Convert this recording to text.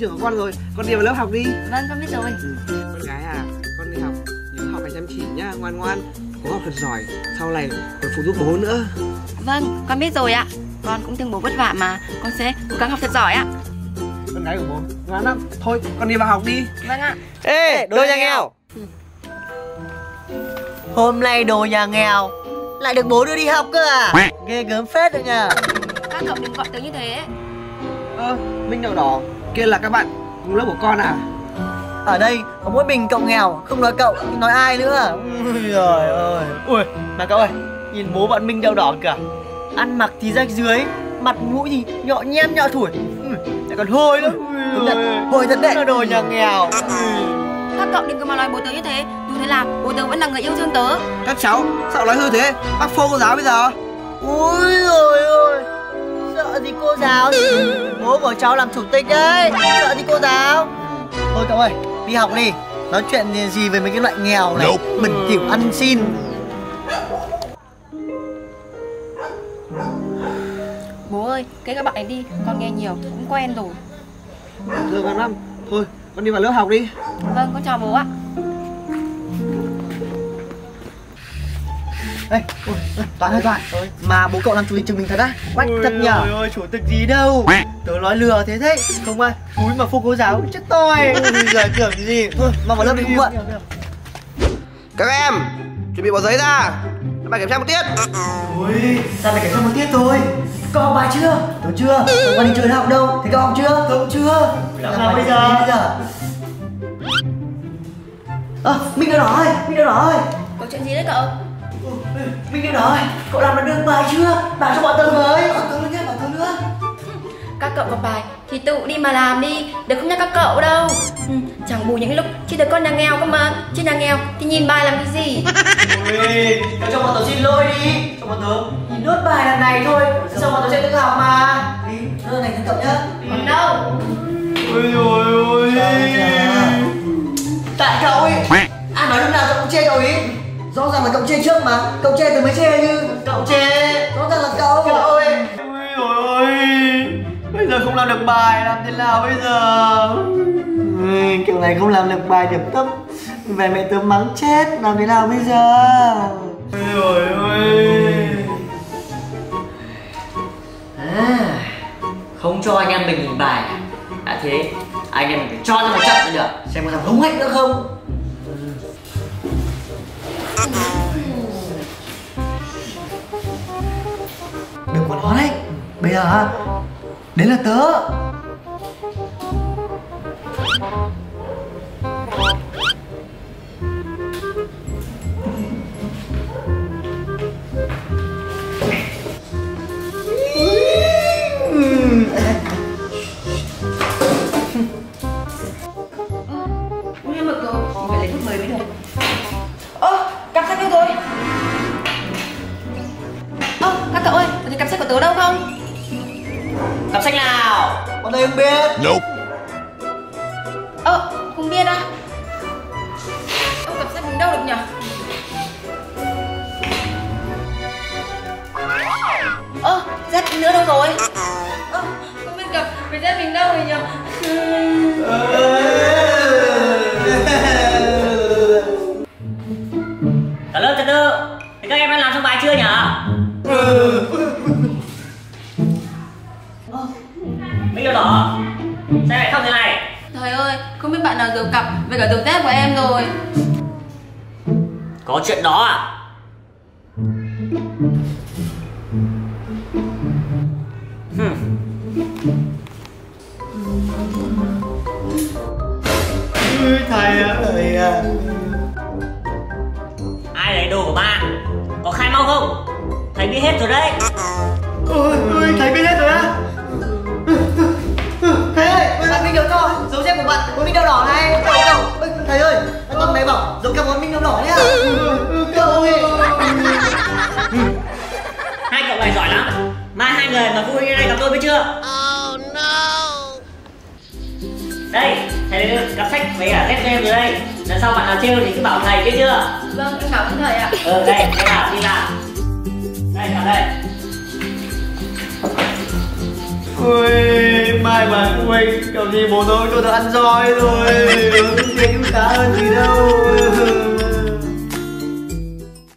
trưởng của con rồi, con đi vào lớp học đi. Vâng, con biết rồi. Con gái à, con đi học nhớ học phải chăm chỉ nhá, ngoan ngoan, cố học thật giỏi, sau này còn phụ giúp bố nữa. Vâng, con biết rồi ạ. Con cũng thương bố vất vả mà, con sẽ cố gắng học thật giỏi ạ. Con gái của bố ngoan lắm. Thôi, con đi vào học đi. Vâng ạ. Ê, đồ nhà nghèo. Hôm nay đồ nhà nghèo lại được bố đưa đi học cơ à? Ghê gớm phết rồi nhờ. Các cậu đừng gọi tớ như thế. Minh Đậu Đỏ, kia là các bạn cùng lớp của con à? Ở đây có mỗi mình cậu nghèo, không nói cậu thì nói ai nữa. Ui giời ơi. Ui, mà cậu ơi, nhìn bố bọn Minh Đậu Đỏ kìa. Ăn mặc thì rách dưới, mặt mũi thì nhọ nhem nhọ thủi, lại còn hôi nữa. Hôi thật đấy. Đồ nhà nghèo. Các cậu đừng có mà nói bố tớ như thế. Dù thế là bố tớ vẫn là người yêu thương tớ. Các cháu, sao nói hư thế? Bác phô cô giáo bây giờ. Ui rồi ôi, sợ gì cô giáo, bố của cháu làm chủ tịch đấy, sợ gì cô giáo. Thôi cậu ơi, đi học đi. Nói chuyện gì về mấy cái loại nghèo này, bẩn thỉu ăn xin. Bố ơi, kể các bạn ấy đi, con nghe nhiều, cũng quen rồi. Thương con lắm. Thôi, con đi vào lớp học đi. Vâng, con chào bố ạ. Ê, Toàn ơi Toàn, mà bố cậu làm chủ tịch trường mình thật á? Quách thật nhở? Ôi ôi, chủ tịch gì đâu, tớ nói lừa thế đấy. Không ai, cúi mà phô cô giáo, chết tôi. Ôi giời, tưởng gì. Thôi, mau vào lớp đi không muộn. Các em, chuẩn bị bỏ giấy ra. Bài kiểm tra một tiết. Ôi, sao lại kiểm tra một tiết thôi? Cậu học bài chưa? Tôi chưa, tôi còn đi chơi học đâu. Thế cậu học chưa? Cậu chưa. Làm bây giờ? Minh Đậu Đỏ ơi, Minh Đậu Đỏ ơi. Có chuyện gì đấy cậu? Minh Đậu Đỏ ơi, cậu làm được bài chưa? Bảo cho bọn tớ với. Bọn tớ nữa nhé, bọn tớ nữa. Các cậu có bài thì tự đi mà làm đi, đừng không nhắc các cậu đâu. Chẳng bù những lúc chỉ được con nhà nghèo cơ mà. Chứ nhà nghèo thì nhìn bài làm cái gì. Ôi, cậu cho bọn tớ xin lỗi đi. Cho bọn tớ nhìn nốt bài lần này thôi, sau bọn tớ sẽ tự học mà. Đi, thơ này thân cậu nhá. Còn đâu. Ôi dồi ôi. Tại cậu ấy. Ai nói lúc nào cậu cũng chê cậu ấy. Rõ ràng là cậu chê trước mà. Cậu chê từ mới chê chứ. Cậu chê. Rõ ràng là cậu. Cậu ơi. Ôi dồi ôi. Bây giờ không làm được bài, làm thế nào bây giờ? Kiểu này không làm được bài điểm thấp, về mẹ tớ mắng chết, làm thế nào bây giờ? Ôi dồi ôi. Không cho anh em mình nhìn bài. Đã thế, anh em mình phải cho ra một trận mới được. Xem có thằng hống hách nữa không? Đừng có nói đấy. Bây giờ đấy là tớ. Nguyên mực rồi, mình phải lấy thuốc mới mới được. Cặp sách đâu rồi? Các cậu ơi, có thấy cặp sách của tớ đâu không? Cặp sách nào? Bọn đây không biết. Nope. Không biết à? Cặp sách mình đâu được nhỉ? Dép nữa đâu rồi? Không biết cặp với dép mình đâu rồi nhỉ? Cả lớp trật tự, thì các em đã làm xong bài chưa nhỉ? Minh Đậu Đỏ, sao lại không thế này? Trời ơi, không biết bạn nào giấu cặp với cả giấu dép của em rồi. Có chuyện đó à? Thầy ơi. Ai lấy đồ của ba? Có khai mau không? Thầy biết hết rồi đấy. Ôi, thầy biết hết rồi á. Thầy ơi, bạn Minh Đậu Đỏ, dấu dép của bạn có Minh Đậu Đỏ này. Cậu, thầy ơi, tuần này bảo dấu cặp có Minh Đậu Đỏ nhá. Cậu ơi. Hai cậu này giỏi lắm. Mai hai người mà phụ huynh đây gặp tôi biết chưa? Oh no. Đây, thầy đưa cặp sách với cả dép cho em rồi đây. Lần sau bạn nào trêu thì cứ bảo thầy biết chưa? Vâng, em cảm ơn thầy ạ. Đây, thầy bảo đi làm. Đây, vào đây. Ôi, mai mai mà phụ huynh kiểu gì bố tôi cho tớ ăn roi rồi. Tiếng khá hơn gì đâu.